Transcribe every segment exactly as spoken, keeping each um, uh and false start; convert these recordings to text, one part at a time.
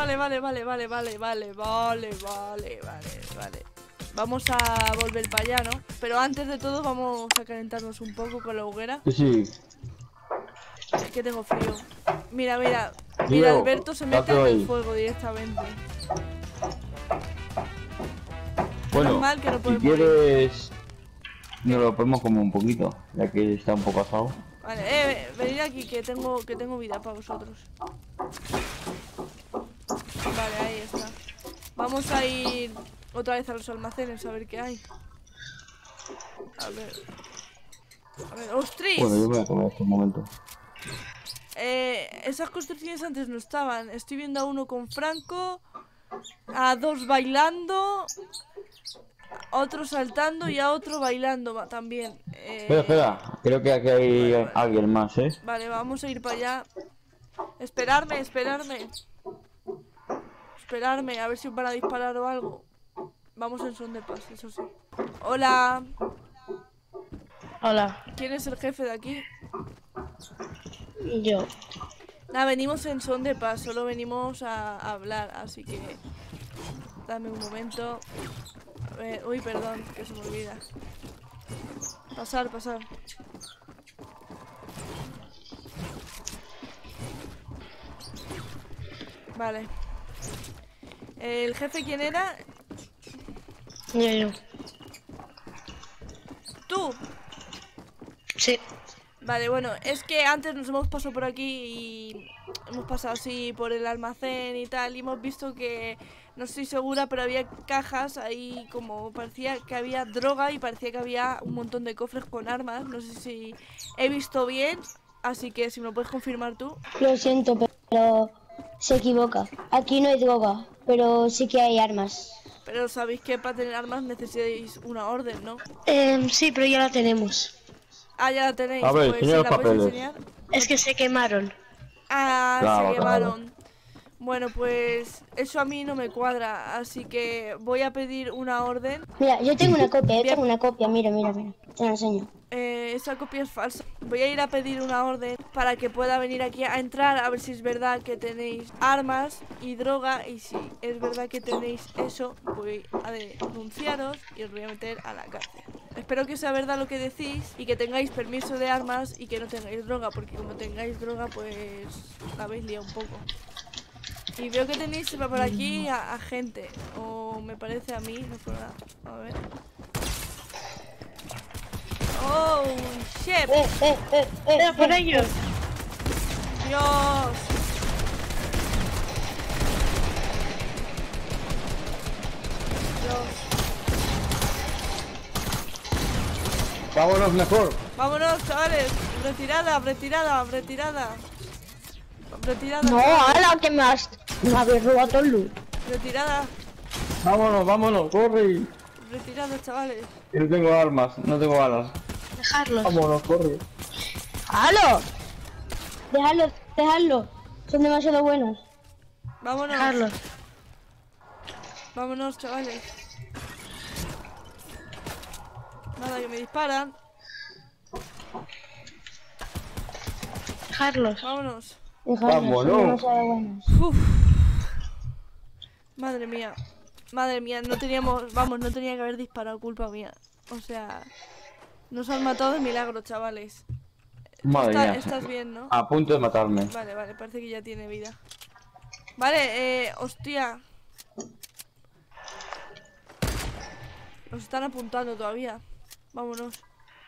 vale, vale, vale, vale, vale, vale, vale, vale, vale, vale. Vamos a volver para allá, ¿no? Pero antes de todo vamos a calentarnos un poco con la hoguera. Sí, sí. Es que tengo frío. Mira, mira. Mira, Tío, Alberto se mete en ahí. el fuego directamente. Bueno, Menos mal que no si podemos morir. quieres... Nos lo ponemos como un poquito, ya que está un poco asado. Vale, eh, venid aquí que tengo, que tengo vida para vosotros. Vale, ahí está. Vamos a ir otra vez a los almacenes a ver qué hay. A ver. A ver, ¡ostras! Bueno, yo voy a comer este momento. Eh, esas construcciones antes no estaban. Estoy viendo a uno con Franco, a dos bailando, a otro saltando y a otro bailando también. Eh, Espera, espera, creo que aquí hay vale, vale. alguien más, ¿eh? Vale, vamos a ir para allá. Esperarme, esperarme. Esperarme, a ver si os van a disparar o algo. Vamos en son de paz, eso sí. Hola. Hola. ¿Quién es el jefe de aquí? Yo. Nada, venimos en son de paz, solo venimos a, a hablar, así que... Dame un momento. A ver, uy, perdón, que se me olvida. Pasar, pasar. Vale. ¿El jefe quién era? Yo, yo. ¿Tú? Sí. Vale, bueno, es que antes nos hemos pasado por aquí y hemos pasado así por el almacén y tal y hemos visto que, no estoy segura, pero había cajas ahí como parecía que había droga y parecía que había un montón de cofres con armas. No sé si he visto bien, así que si me lo puedes confirmar tú. Lo siento, pero se equivoca. Aquí no hay droga, pero sí que hay armas. Pero sabéis que para tener armas necesitáis una orden, ¿no? Eh, sí, pero ya la tenemos. Ah, ya la tenéis, A ver, pues enseña ¿sí los la podéis papeles. enseñar? Es que se quemaron. Ah, Claro, se claro. quemaron. Bueno, pues eso a mí no me cuadra, así que voy a pedir una orden. Mira, yo tengo una copia, yo Bien. tengo una copia, mira, mira, mira. Te la enseño. Eh, esa copia es falsa. Voy a ir a pedir una orden para que pueda venir aquí a entrar a ver si es verdad que tenéis armas y droga. Y si es verdad que tenéis eso, voy a denunciaros y os voy a meter a la cárcel. Espero que sea verdad lo que decís y que tengáis permiso de armas y que no tengáis droga, porque como tengáis droga, pues la habéis liado un poco. Y veo que tenéis por aquí a, a gente, o me parece a mí, no por nada. A ver. Oh, shit. Eh, eh, eh, eh, Era por eh, ellos. Dios. Dios. Vámonos mejor. Vámonos, chavales. Retirada, retirada, retirada. Retirada. No, ala, que me has... Me habéis robado todo el loot. Retirada. Vámonos, vámonos, corre. Retirada, chavales. Yo no tengo armas, no tengo balas. Dejarlos. Vámonos, corre. ¡Halo! Dejadlo, dejadlo. Son demasiado buenos. Vámonos. Dejarlos. Vámonos, chavales. Nada, que me disparan. Dejarlos. Vámonos. Dejadlo, Vámonos. son demasiado buenos. Uf. Madre mía. Madre mía, no teníamos... Vamos, no tenía que haber disparado, culpa mía. O sea... Nos han matado de milagro, chavales. Madre Está- mía. estás bien, ¿no? A punto de matarme. Vale, vale, parece que ya tiene vida. Vale, eh, hostia. Nos están apuntando todavía. Vámonos.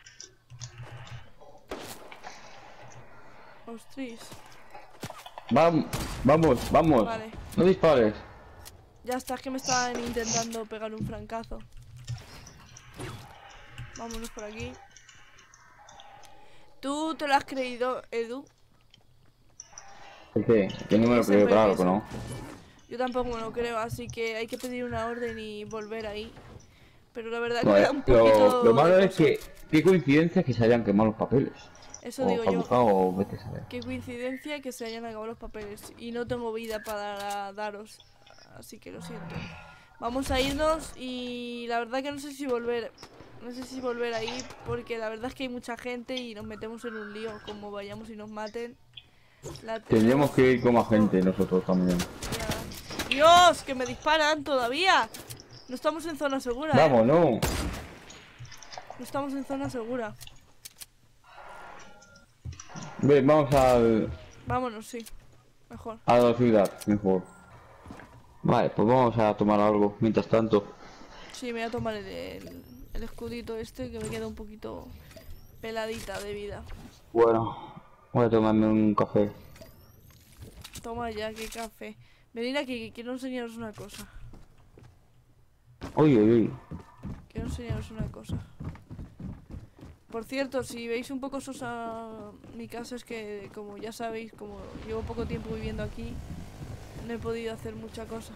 Ostras. Vam- vamos, vamos. Vale. No dispares. Ya está, es que me estaban intentando pegar un francazo. Vámonos por aquí. ¿Tú te lo has creído, Edu? ¿Por qué? Que no me lo Ese creo, fue claro el que no. Yo tampoco me lo creo, así que hay que pedir una orden y volver ahí. Pero la verdad que Vale, da un poquito lo, lo malo de es cosa. que, qué coincidencia que se hayan quemado los papeles. Eso o digo yo. caducado, o vete a saber. Qué coincidencia que se hayan acabado los papeles. Y no tengo vida para daros. Así que lo siento. Vamos a irnos y la verdad que no sé si volver. No sé si volver ahí porque la verdad es que hay mucha gente y nos metemos en un lío. Como vayamos y nos maten. La Tendríamos que ir con más gente nosotros también. Ya. Dios, que me disparan todavía. No estamos en zona segura, ¿eh? Vamos, no. No estamos en zona segura. Ve, vamos al... Vámonos, sí. Mejor. a la ciudad, mejor. Vale, pues vamos a tomar algo, mientras tanto. Sí, me voy a tomar el, el, el escudito este, que me queda un poquito peladita de vida. Bueno, voy a tomarme un café. Toma ya, qué café. Venid aquí, que quiero enseñaros una cosa. Uy, uy, uy. Quiero enseñaros una cosa. Por cierto, si veis un poco sosa mi casa, es que, como ya sabéis, como llevo poco tiempo viviendo aquí, no he podido hacer mucha cosa.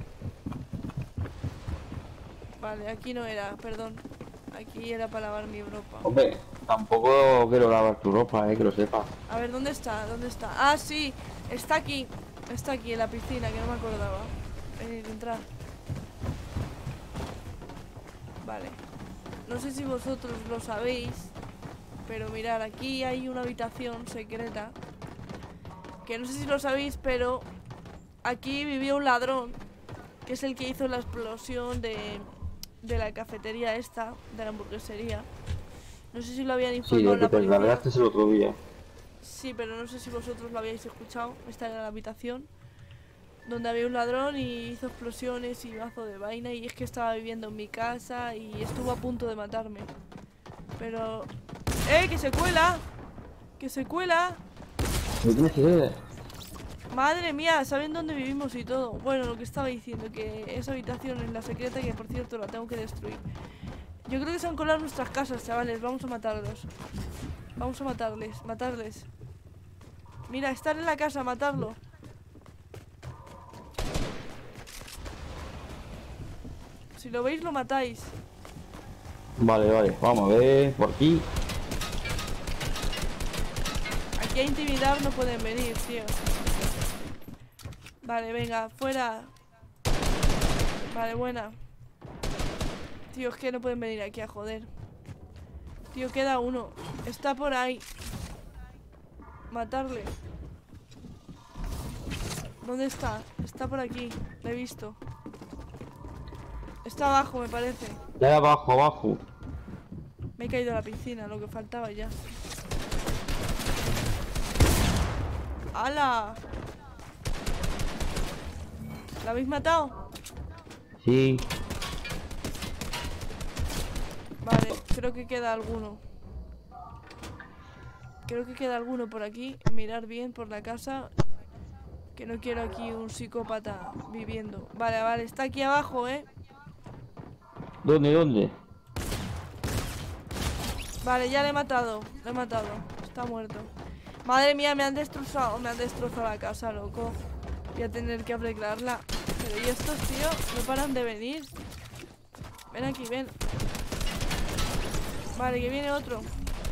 Vale, aquí no era, perdón. Aquí era para lavar mi ropa. Hombre, tampoco quiero lavar tu ropa, eh, que lo sepas. A ver, ¿dónde está? ¿Dónde está? Ah, sí, está aquí. Está aquí, en la piscina, que no me acordaba. Venid, entrad. Vale. No sé si vosotros lo sabéis, pero mirad, aquí hay una habitación secreta. Que no sé si lo sabéis, pero aquí vivía un ladrón, que es el que hizo la explosión de, de la cafetería esta, de la hamburguesería. No sé si lo habían Sí, informado el la que te policía. largaste el otro día. Sí, pero no sé si vosotros lo habíais escuchado. Esta era la habitación donde había un ladrón y hizo explosiones y mazo de vaina. Y es que estaba viviendo en mi casa y estuvo a punto de matarme. Pero... ¡Eh! ¡Que se cuela! ¡Que se cuela! ¿Qué tienes que ver? Madre mía, saben dónde vivimos y todo. Bueno, lo que estaba diciendo, que esa habitación es la secreta, que por cierto la tengo que destruir. Yo creo que se han colado en nuestras casas, chavales. Vamos a matarlos. Vamos a matarles, matarles. Mira, estar en la casa, matarlo. Si lo veis, lo matáis. Vale, vale, vamos a ver, por aquí. Aquí a intimidar no pueden venir, tío. Vale, venga, fuera. Vale, buena. Tío, es que no pueden venir aquí a joder. Tío, queda uno. Está por ahí. Matarle. ¿Dónde está? Está por aquí. Lo he visto. Está abajo, me parece. Ya abajo, abajo. Me he caído a la piscina, lo que faltaba ya. ¡Hala! ¿La habéis matado? Sí. Vale, creo que queda alguno. Creo que queda alguno por aquí. Mirar bien por la casa. Que no quiero aquí un psicópata viviendo. Vale, vale, está aquí abajo, ¿eh? ¿Dónde, dónde? Vale, ya le he matado. Le he matado. Está muerto. Madre mía, me han destrozado. Me han destrozado la casa, loco. Voy a tener que arreglarla. Pero ¿y estos, tío? No paran de venir. Ven aquí, ven. Vale, que viene otro.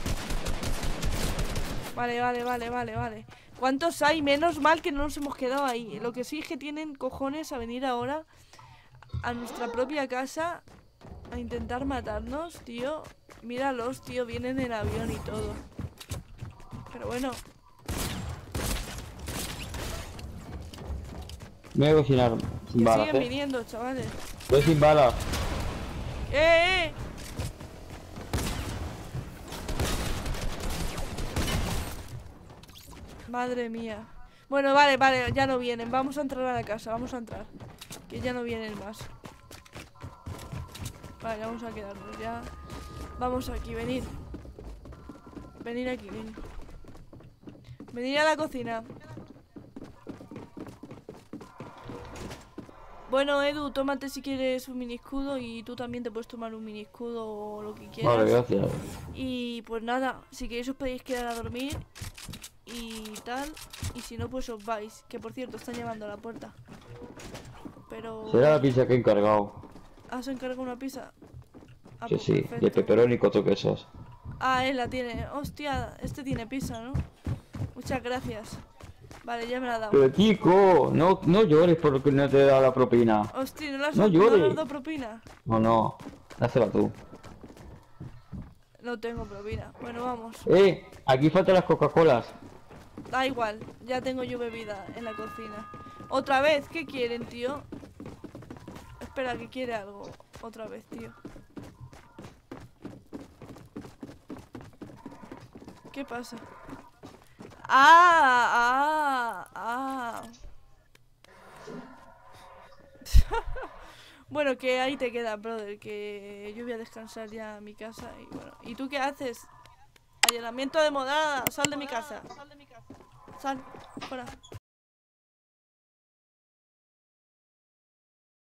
Vale, vale, vale, vale, vale. ¿Cuántos hay? Menos mal que no nos hemos quedado ahí. Lo que sí es que tienen cojones a venir ahora a nuestra propia casa a intentar matarnos, tío. Míralos, tío, vienen en avión y todo. Pero bueno. Me voy a cocinar sin Que balas, siguen eh. viniendo, chavales. Voy sin balas. ¡Eh, eh! Madre mía. Bueno, vale, vale, ya no vienen. Vamos a entrar a la casa, vamos a entrar. Que ya no vienen más. Vale, vamos a quedarnos ya. Vamos aquí, venid. Venid aquí, venid. Venid a la cocina. Bueno, Edu, tómate si quieres un mini escudo. Y tú también te puedes tomar un mini escudo o lo que quieras. Vale, gracias. Y pues nada, si queréis os podéis quedar a dormir y tal. Y si no, pues os vais. Que por cierto, están llamando a la puerta. Pero... Será la pizza que he encargado. ¿Has encargado una pizza? Ah, Sí, pues sí, de perfecto. pepperoni y cuatro quesos. Ah, él la tiene. Hostia, este tiene pizza, ¿no? Muchas gracias. Vale, ya me la ha dado. Pero chico, no, no llores porque no te he dado la propina. Hostia, ¿no le has No no le llores. has dado propina? No, no, dásela tú. No tengo propina. Bueno, vamos. Eh, aquí faltan las Coca-Colas. Da igual, ya tengo yo bebida en la cocina. Otra vez, ¿qué quieren, tío? Espera, que quiere algo. Otra vez, tío. ¿Qué pasa? Ah, ah, ah. Bueno, que ahí te queda, brother. Que yo voy a descansar ya a mi casa. Y bueno, ¿y tú qué haces? Allanamiento de morada. Sal de mi casa. Sal, fuera.